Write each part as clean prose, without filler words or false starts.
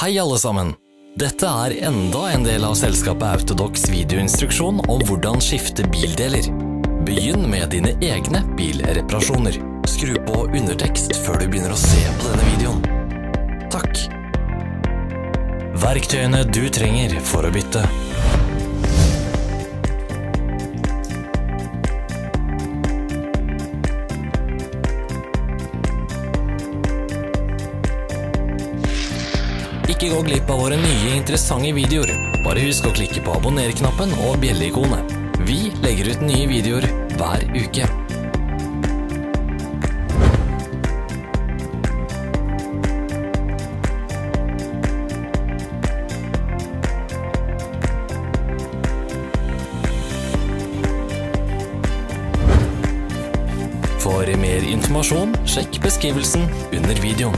Hei alle sammen! Dette er enda en del av selskapet Autodocs videoinstruksjon om hvordan skifte bildeler. Begynn med dine egne bilreparasjoner. Skru på undertekst før du begynner å se på denne videoen. Takk! Verktøyene du trenger for å bytte. Ikke gå glipp av våre nye interessante videoer. Bare husk å klikke på abonner-knappen og bjelle-ikonet. Vi legger ut nye videoer hver uke. For mer informasjon, sjekk beskrivelsen under videoen.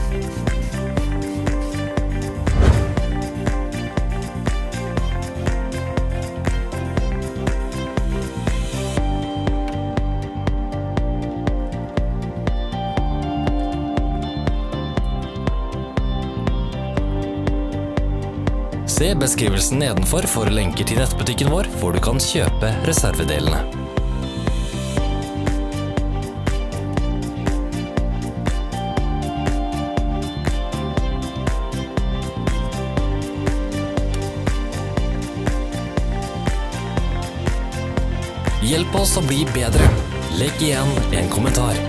Se beskrivelsen nedenfor for lenker til nettbutikken vår, hvor du kan kjøpe reservedelene. Hjelp oss å bli bedre. Legg igjen en kommentar.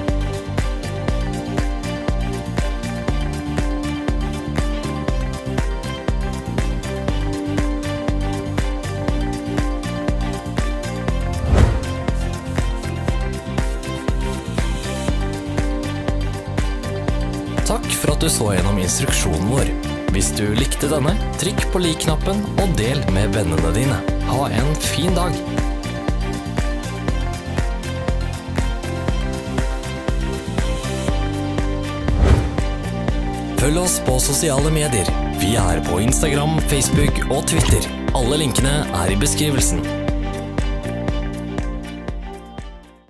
Takk for at du så gjennom instruksjonen vår. Hvis du likte denne, trykk på lik-knappen og del med vennene dine. Ha en fin dag! Følg oss på sosiale medier. Vi er på Instagram, Facebook og Twitter. Alle linkene er i beskrivelsen.